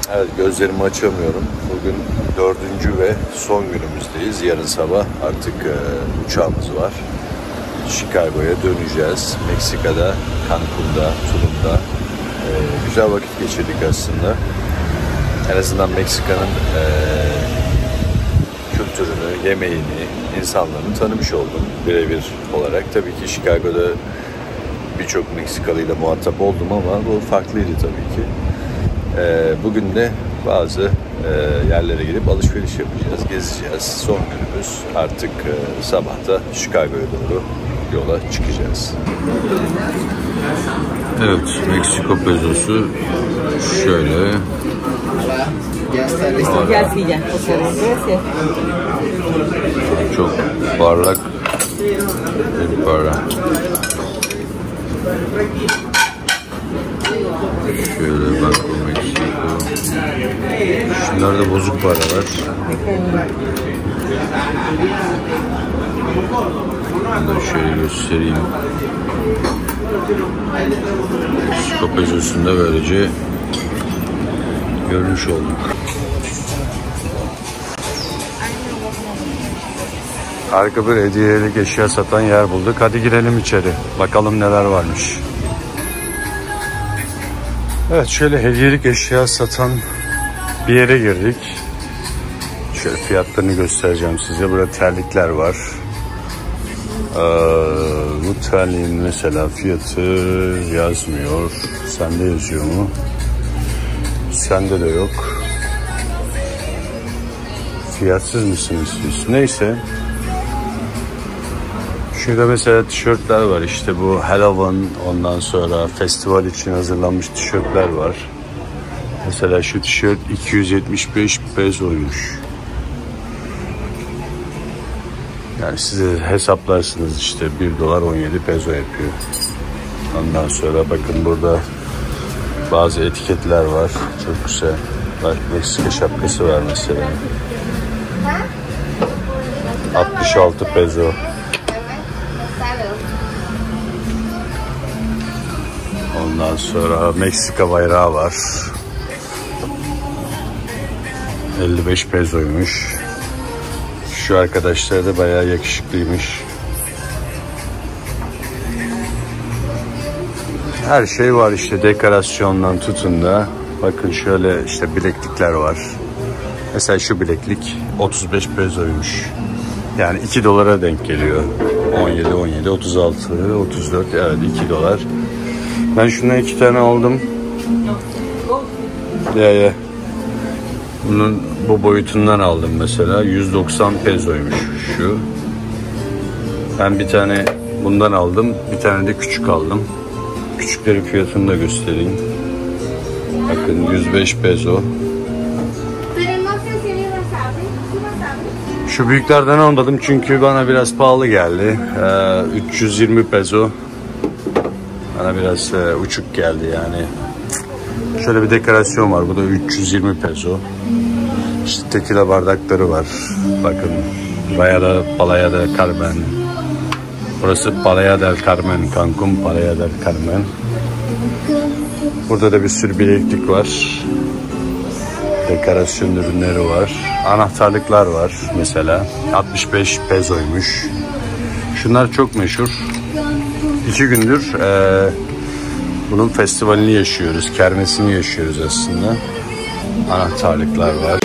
Evet, gözlerimi açamıyorum. Bugün 4. ve son günümüzdeyiz. Yarın sabah artık uçağımız var. Chicago'ya döneceğiz. Meksika'da, Cancun'da, Tulum'da güzel vakit geçirdik aslında. En azından Meksika'nın kültürünü, yemeğini, insanlarını tanımış oldum birebir olarak. Tabii ki Chicago'da birçok Meksikalıyla muhatap oldum ama bu farklıydı tabii ki. Bugün de bazı yerlere gidip alışveriş yapacağız, gezeceğiz. Son günümüz artık sabahta Chicago'ya doğru yola çıkacağız. Evet, Meksiko pezosu şöyle. Çok parlak bir para. Şöyle bak, bu Meksiko. Şunlarda bozuk para var. Bunu da şöyle göstereyim. Meksiko pezosunda böylece görmüş olduk. Harika bir hediyelik eşya satan yer bulduk. Hadi girelim içeri. Bakalım neler varmış. Evet, şöyle hediyelik eşya satan bir yere girdik. Şöyle fiyatlarını göstereceğim size. Burada terlikler var. Bu terliğin mesela fiyatı yazmıyor. Sende yazıyor mu? Sende de yok. Fiyatsız mısın istiyorsun? Neyse. Şurada mesela tişörtler var, işte bu Halloween, ondan sonra festival için hazırlanmış tişörtler var. Mesela şu tişört 275 pezoymuş. Yani size hesaplarsınız, işte 1 dolar 17 pezo yapıyor. Ondan sonra bakın burada bazı etiketler var, çok güzel. Bak, Meksika şapkası var mesela. 66 pezo. Ondan sonra Meksika bayrağı var. 55 pezoymuş. Şu arkadaşlar da bayağı yakışıklıymış. Her şey var işte, dekorasyondan tutun da. Bakın şöyle işte bileklikler var. Mesela şu bileklik 35 pezoymuş. Yani 2 dolara denk geliyor. 17, 36, 34, evet 2 dolar. Ben şundan 2 tane aldım. Ya. Bunun bu boyutundan aldım mesela. 190 pezoymuş şu. Ben bir tane bundan aldım. Bir tane de küçük aldım. Küçüklerin fiyatını da göstereyim. Bakın 105 pezo. Şu büyüklerden almadım çünkü bana biraz pahalı geldi. 320 pezo. Bana biraz uçuk geldi yani. Şöyle bir dekorasyon var. Bu da 320 pezo. İşte tekila bardakları var. Bakın. Playa del Carmen. Burası Playa del Carmen. Cancun Playa del Carmen. Burada da bir sürü bileklik var. Dekorasyon ürünleri var. Anahtarlıklar var mesela. 65 pezoymuş. Şunlar çok meşhur. 2 gündür bunun festivalini yaşıyoruz. Kermesini yaşıyoruz aslında. Anahtarlıklar var.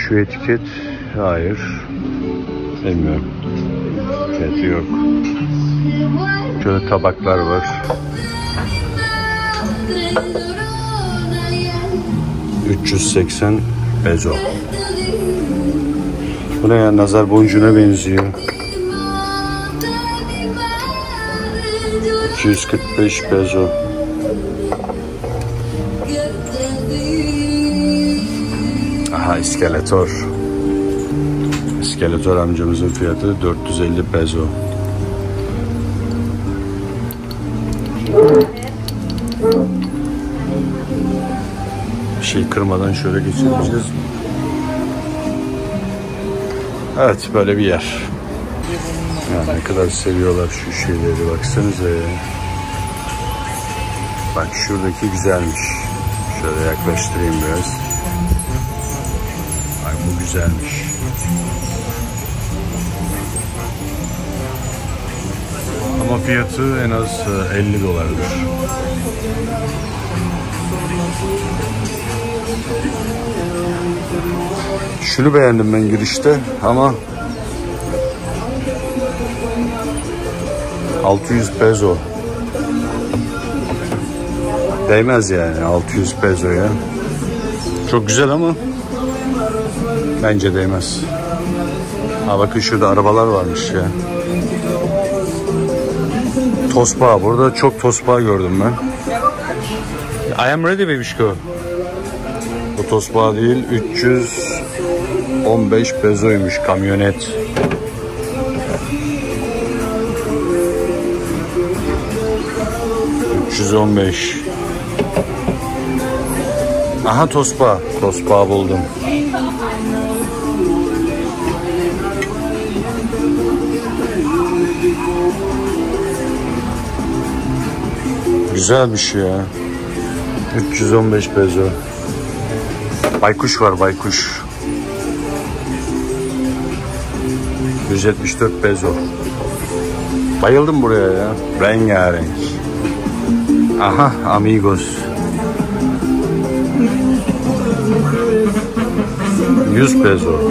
Şu etiket, hayır. Bilmiyorum. Fiyatı yok. Şöyle tabaklar var. $380 peso. Bu ne ya? Nazar boncuğuna benziyor. 245 peso. Aha, iskeletor. İskeletor amcamızın fiyatı 450 peso. Bir şey kırmadan şöyle geçireceğiz. Evet, böyle bir yer. Ya ne kadar seviyorlar şu şeyleri, baksanıza ya. Bak şuradaki güzelmiş. Şöyle yaklaştırayım biraz. Bak bu güzelmiş. Ama fiyatı en az $50. Şunu beğendim ben girişte ama 600 peso. Değmez yani 600 pesoya. Çok güzel ama bence değmez. Ha bakın şurada arabalar varmış ya. Tosbağa. Burada çok tosbağa gördüm ben. I am ready bebişko. Bu tosbağa değil, 315 pesoymuş kamyonet. $315. Aha tosbağa. Tosbağa buldum. Güzelmiş ya. 315 peso. Baykuş var, baykuş. 174 peso. Bayıldım buraya ya. Rengarenk. Aha, amigos. 100 peso.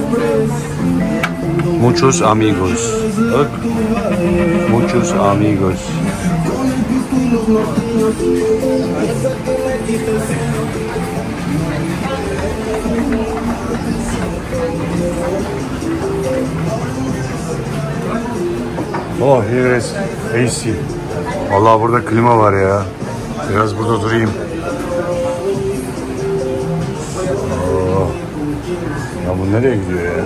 Muchos amigos. Bak. Muchos amigos. Oh, here is AC. Vallahi burada klima var ya. Biraz burada durayım. Oh. Ya bu nereye gidiyor ya?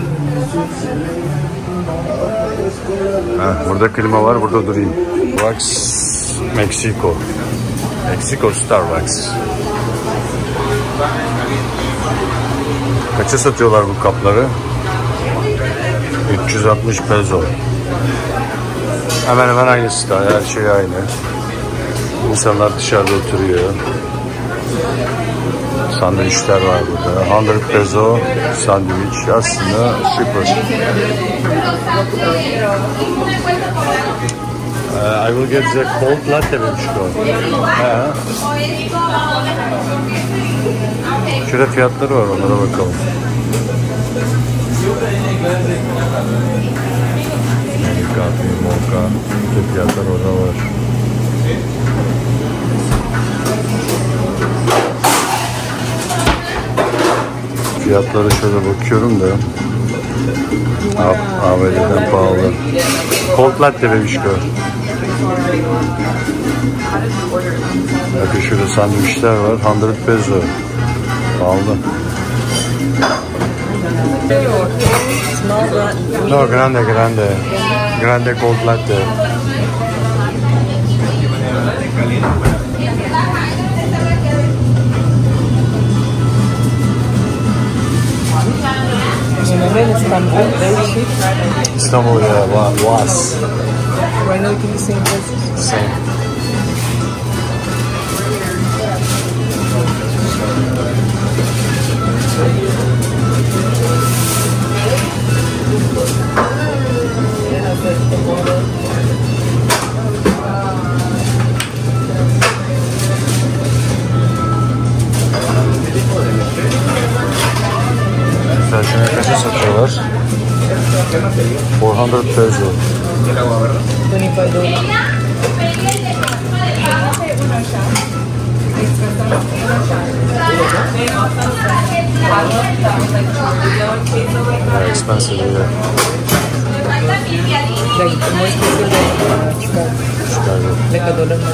Heh, burada klima var, burada durayım. Starbucks, Meksiko. Meksiko Starbucks. Kaça satıyorlar bu kapları? 360 peso. Hemen hemen aynısı da, her şey aynı. İnsanlar dışarıda oturuyor. Sandviçler var burada. 100 peso sandviç, aslında süper. I will get the cold latte bebişko. Şurada fiyatları var, onlara bakalım. Kahve, mocha, fiyatlar orada var. Fiyatlara şöyle bakıyorum da AVD'den pahalı. Cold latte bebişko. Bakın şurada sandviçler var. 100 peso. Pahalı. No, grande, grande. Grande cold latte. İstanbul ya, was. Right now, we can the same places. Same. Mesela Kaça satıyorlar? 400 peso. $25. Very expensive here. Like more expensive than Chicago. like $1 more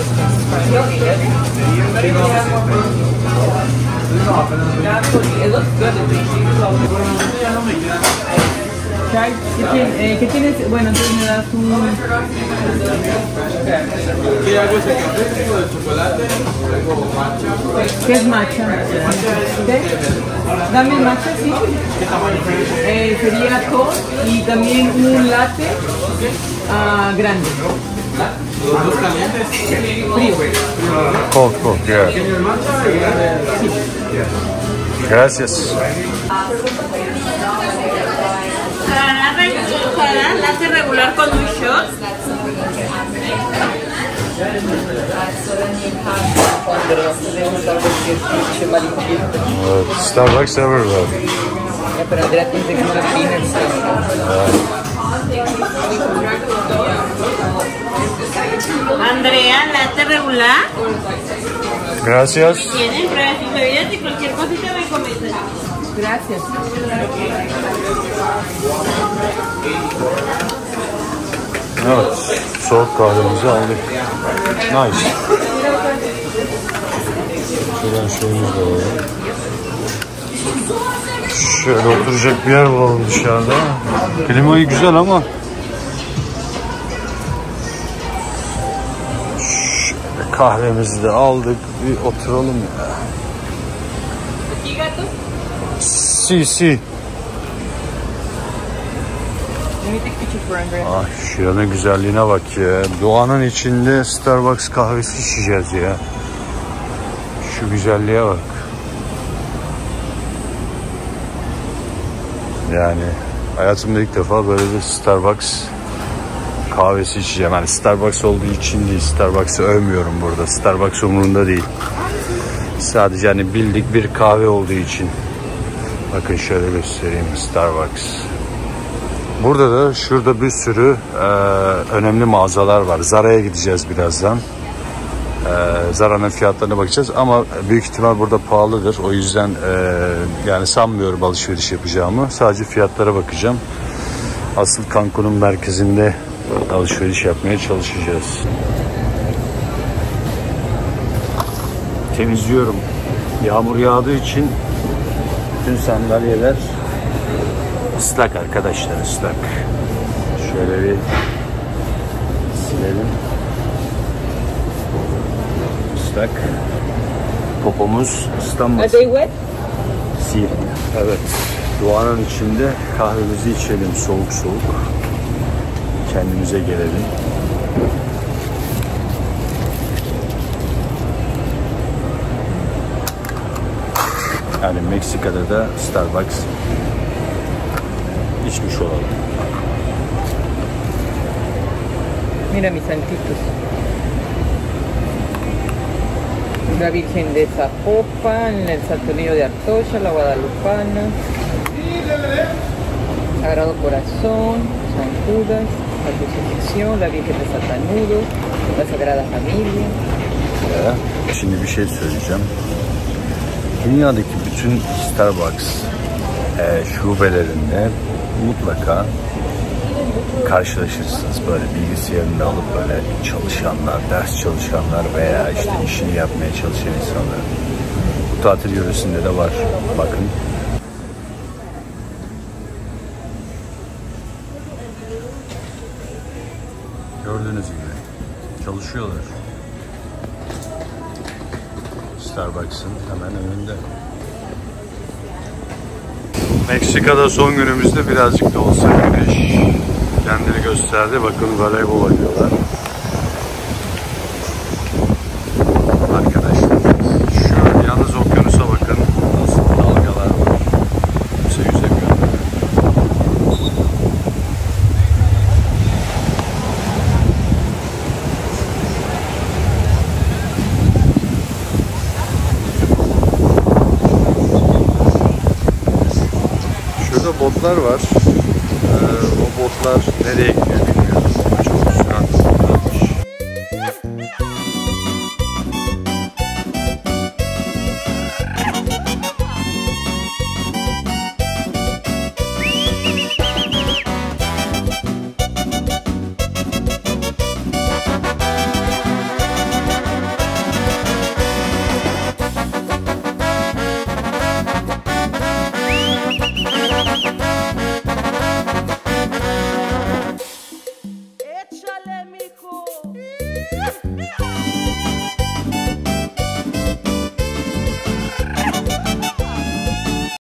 expensive. ¿Qué tienes? Bueno, entonces me das un... ¿Qué es matcha? ¿Qué? Dame el matcha, sí. Sería todo y también un latte grande. ¿Los dos calientes? Frío. Cold, yeah. Gracias. Para latte regular con un shot. Starbucks everywhere. Pero Andrea tiene que ser Andrea, latte regular. Gracias. Tienen pruebas y bebidas y cualquier cosita me comentan. Gracias. Evet, soğuk kahvemizi aldık. Nice. Şuradan şeyimizi de alalım. Şöyle oturacak bir yer bulalım dışarıda. Klimayı güzel ama şöyle kahvemizi de aldık. Bir oturalım ya. Si. Ah, şuranın güzelliğine bak ya. Doğanın içinde Starbucks kahvesi içeceğiz ya. Şu güzelliğe bak. Yani hayatımda ilk defa böyle bir Starbucks kahvesi içeceğim. Yani Starbucks olduğu için değil. Starbucks'ı övmüyorum burada. Starbucks umurunda değil. Sadece hani bildik bir kahve olduğu için. Bakın şöyle göstereyim, Starbucks. Burada da şurada bir sürü önemli mağazalar var. Zara'ya gideceğiz birazdan. Zara'nın fiyatlarına bakacağız ama büyük ihtimal burada pahalıdır. O yüzden yani sanmıyorum alışveriş yapacağımı. Sadece fiyatlara bakacağım. Asıl Cancun'un merkezinde alışveriş yapmaya çalışacağız. Temizliyorum. Yağmur yağdığı için bütün sandalyeler ıslak arkadaşlar, ıslak. Şöyle bir silelim. Islak. Popomuz ıslanmasın. Are they wet? Si. Evet. Doğanın içinde kahvemizi içelim soğuk soğuk. Kendimize gelelim. Yani Meksika'da da Starbucks içmiş olalım. Mira mis santitos. La Virgen de Zapopan, el Santo Niño de Atocha, la Guadalupana, Sagrado Corazón, San Judas, la Crucifixión, la Virgen de Santanudo, la Sagrada Familia. Şimdi bir şey söyleyeceğim. Dünyadaki bütün Starbucks şubelerinde mutlaka karşılaşırsınız. Böyle bilgisayarını alıp böyle çalışanlar, ders çalışanlar veya işte işini yapmaya çalışan insanlar. Bu tatil yöresinde de var. Bakın. Gördüğünüz gibi çalışıyorlar. Starbucks'ın hemen önünde. Meksika'da son günümüzde birazcık da olsa güneş kendini gösterdi. Bakın voleybol oynuyorlar. Arkadaşlar şu yalnız okyanusa bakın. Nasıl dalgalar var. Kimse yüzemiyor. botlar var. O botlar nereye gidiyor bilmiyorum. Çok sürat